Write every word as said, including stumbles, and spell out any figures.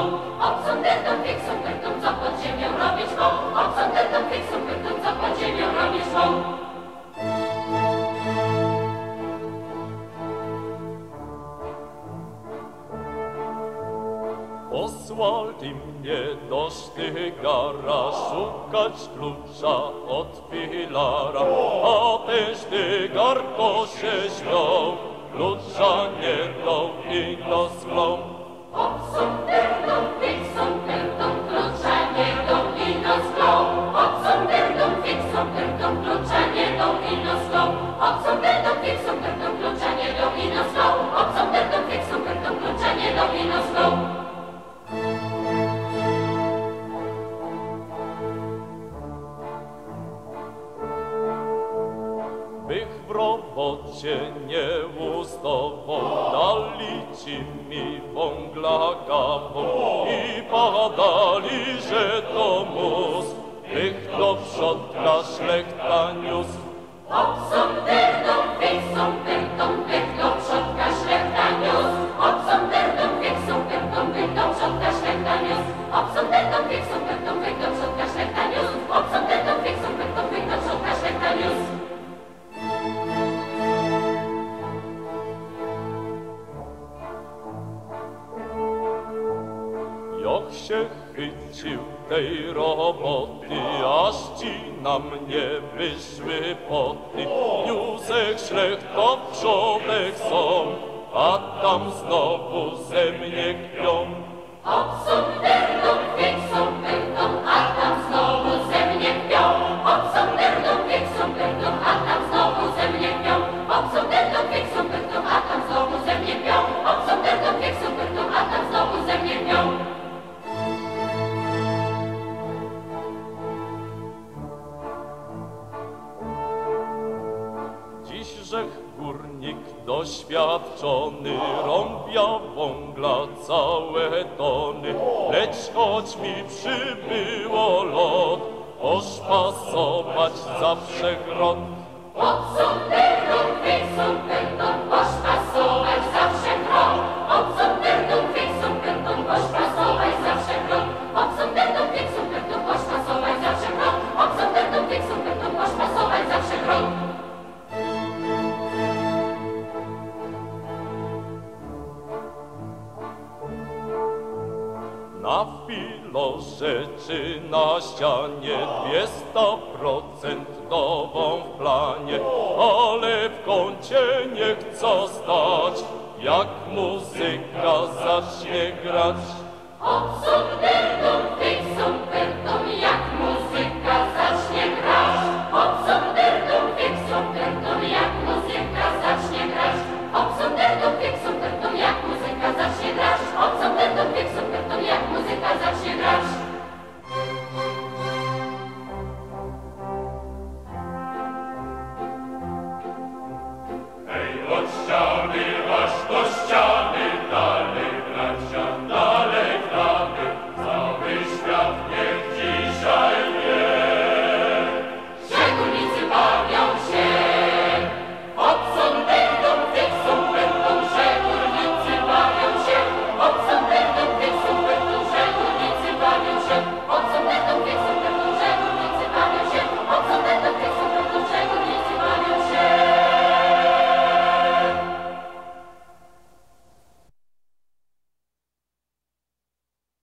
Obsąderdą, fiksąderdą, co pod ziemią robić wą? Obsąderdą, fiksąderdą, co pod ziemią robić wą? Posłali mnie do sztygara szukać klucza od pilara, a ten sztygar to się śmiał, klucza nie dał i nos klął. Obsąderdą, fiksąderdą, klucza nie dał i nos klął. Obsąderdą, fiksąderdą, klucza nie dał i nos klął. Obsąderdą, fiksąderdą, klucza nie dał i nos klął. Obsąderdą, fiksąderdą, klucza nie dał i nos klął. Bych w robocie nie ustował, dali ci mi wągla kawał i badali, że to mus, bych do przodka szlechta niósł. Obsąderdą, fiksąderdą, bych do przodka szlechta niósł. Obsąderdą, fiksąderdą, bych do przodka szlechta niósł. Obsąderdą, fiksąderdą, bych do przodka szlechta niósł. Obsąderdą, fiksąderdą, bych do przodka szlechta niósł. Jak się chycił tej roboty, aż ci na mnie wyszły poty. Józek, szlechta, przodek są, a tam znowu ze mnie kpią. Obsąderdą, fiksąderdą, a tam znowu ze mnie kpią. Obsąderdą, fiksąderdą, a tam znowu ze mnie kpią. Obsąderdą, fiksąderdą, a tam znowu ze mnie kpią. Obsąderdą, fiksąderdą, a tam znowu ze mnie kpią. Dziśżech górnik doświadczony rąbia wągla całe tony, lecz choć mi przybyło lot, oszpasować zawsze grot. Obsąderdą, fiksąderdą, oszpasować zawsze grot. Obsąderdą, fiksąderdą, oszpasować zawsze grot. Obsąderdą, fiksąderdą, oszpasować zawsze grot. Obsąderdą, fiksąderdą, oszpasować zawsze grot. Na filorze czy na ścianie dwieście procent dową w planie, ale w kącie nie chcą stać, jak muzyka zacznie grać. Obsąderdą,